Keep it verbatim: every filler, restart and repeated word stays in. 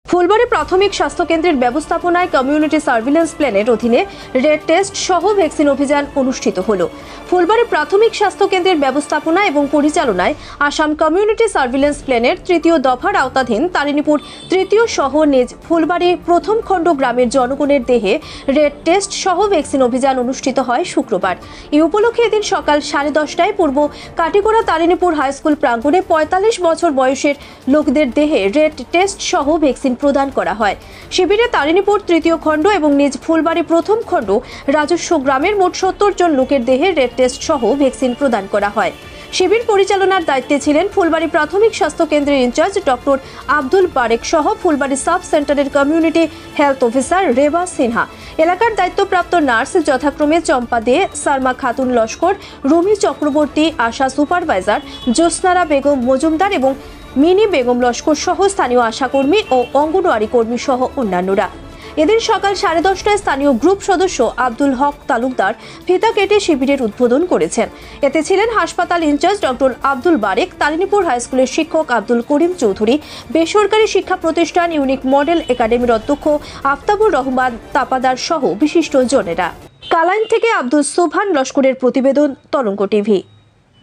ফুলবাড়ী প্রাথমিক স্বাস্থ্য কেন্দ্রের ব্যবস্থাপনায় কমিউনিটি সার্ভিলেন্স প্ল্যানের অধীনে রেড টেস্ট সহ ভ্যাকসিন অভিযান অনুষ্ঠিত হলো। ফুলবাড়ী প্রাথমিক স্বাস্থ্য কেন্দ্রের ব্যবস্থাপনা এবং পরিচালনায় আসাম কমিউনিটি সার্ভিলেন্স প্ল্যানের তৃতীয় দফার আওতাধীন তারিণীপুর তৃতীয় সহ নিজ ফুলবাড়ী প্রথম খণ্ড গ্রামের জনগণের দেহে রেড টেস্ট সহ ভ্যাকসিন অভিযান অনুষ্ঠিত হয় শুক্রবার। এই উপলক্ষে এদিন সকাল সাড়ে দশটায় পূর্ব কাটিগড়া তারিণীপুর হাইস্কুল প্রাঙ্গণে পঁয়তাল্লিশ বছর বয়সের লোকদের দেহে রেড টেস্ট সহ ভ্যাকসিন প্রদান করা হয়। শিবিরে তারিণীপুর তৃতীয় খণ্ড এবং নিজ ফুলবাড়ী প্রথম খণ্ড রাজস্ব গ্রামের মোট সত্তর জন লোকের দেহে রেড টেস্ট সহ ভ্যাকসিন প্রদান করা হয়। শিবির পরিচালনার দায়িত্বে ছিলেন ফুলবাড়ী প্রাথমিক স্বাস্থ্য কেন্দ্রের ইনচার্জ ডক্টর আব্দুল বারেক সহ ফুলবাড়ী সাব সেন্টারের community health officer Reba Sinha, এলাকার দায়িত্বপ্রাপ্ত নার্স যথাক্রমে চম্পা দে, সালমা খাতুন লস্কর, রুমি চক্রবর্তী, আশা সুপারভাইজার, জ্যোৎস্নারা বেগম মজুমদার এবং মিনি বেগম লস্কর সহ স্থানীয় আশাকর্মী ও অঙ্গনওয়াড়ি কর্মী সহ অন্যান্যরা। এদিন সকাল সাড়ে দশটায় স্থানীয় গ্রুপ সদস্য আব্দুল হক তালুকদার ফিতা কেটে শিবিরের উদ্বোধন করেছেন। এতে ছিলেন হাসপাতাল ইনচার্জ ডক্টর আব্দুল বারেক, তারিণীপুর হাইস্কুলের শিক্ষক আব্দুল করিম চৌধুরী, বেসরকারি শিক্ষা প্রতিষ্ঠান ইউনিক মডেল একাডেমির অধ্যক্ষ আফতাবুর রহমান তাপাদার সহ বিশিষ্ট জনেরা। কালাইন থেকে আব্দুল সোবহান লস্করের প্রতিবেদন, তরঙ্গ টিভি।